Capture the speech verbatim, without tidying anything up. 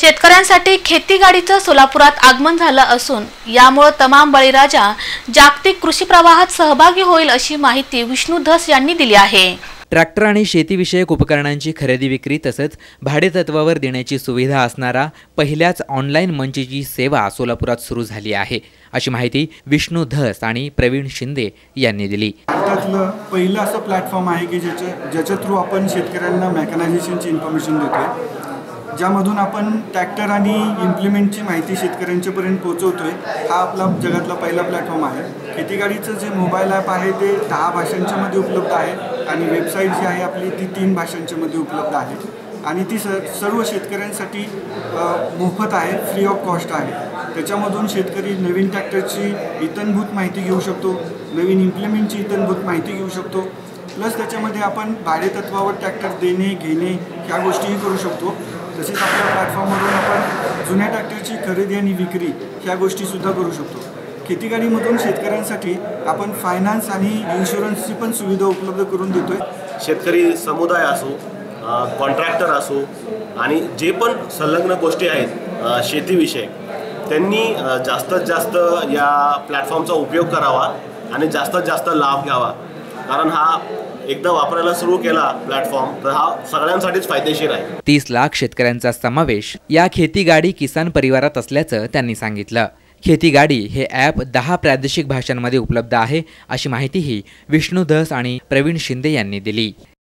शेतकऱ्यांसाठी खेती गाडीचं सोलापुरात आगमन झालं असून यामुळे तमाम बळीराजा जागतिक कृषी प्रवाहात सहभागी होईल अशी माहिती विष्णू धस यांनी दिली आहे। ट्रॅक्टर आणि शेतीविषयक उपकरणांची खरेदी विक्री तसंच भाडेतत्वावर देण्याची सुविधा असणारा पहिल्याच ऑनलाईन मंचची सेवा सोलापुरात सुरू झाली आहे अशी माहिती विष्णू धस आणि प्रवीण शिंदे यांनी दिली। भारतातलं पहिलं असं प्लॅटफॉर्म आहे की ज्याच्या ज्याच्या थ्रू आपण शेतकऱ्यांना मेकॅनायझेशनची इन्फॉर्मेशन देतोय, ज्यामधून आपण ट्रॅक्टर आणि इम्प्लिमेंटची माहिती शेतकऱ्यांच्यापर्यंत पोहोचवतोय। हा आपला जगातला पहिला प्लॅटफॉर्म आहे। खेती गाडीचं जे मोबाईल ॲप आहे ते दहा भाषांच्या मध्ये उपलब्ध आहे आणि वेबसाईट जी आहे आपली ती तीन भाषांच्या मध्ये उपलब्ध आहे आणि ती स सर्व शेतकऱ्यांसाठी मोफत आहे, फ्री ऑफ कॉस्ट आहे। त्याच्यामधून शेतकरी नवीन ट्रॅक्टरची इतंभूत माहिती घेऊ शकतो, नवीन इम्प्लिमेंटची इतंभूत माहिती घेऊ शकतो, प्लस त्याच्यामध्ये आपण भाडेतत्वावर ट्रॅक्टर देणे घेणे ह्या गोष्टीही करू शकतो। तसेच आपल्या प्लॅटफॉर्मवरून आपण जुन्या ट्रॅक्टरची खरेदी आणि विक्री ह्या गोष्टीसुद्धा करू शकतो। खेती गाडीमधून शेतकऱ्यांसाठी आपण फायनान्स आणि इन्शुरन्सची पण सुविधा उपलब्ध करून देतोय। शेतकरी समुदाय असो, कॉन्ट्रॅक्टर असो आणि जे पण संलग्न गोष्टी आहेत शेतीविषयक, त्यांनी जास्तीत जास्त या प्लॅटफॉर्मचा उपयोग करावा आणि जास्तीत जास्त लाभ घ्यावा, कारण हा एकदा वापरायला सुरू केला प्लॅटफॉर्म तर हा सगळ्यांसाठीच फायदेशीर आहे। तीस लाख शेतकऱ्यांचा समावेश या खेती गाडी किसान परिवारात असल्याचं त्यांनी सांगितलं। खेती गाडी हे ॲप दहा प्रादेशिक भाषांमध्ये उपलब्ध आहे अशी माहितीही विष्णू धस आणि प्रवीण शिंदे यांनी दिली।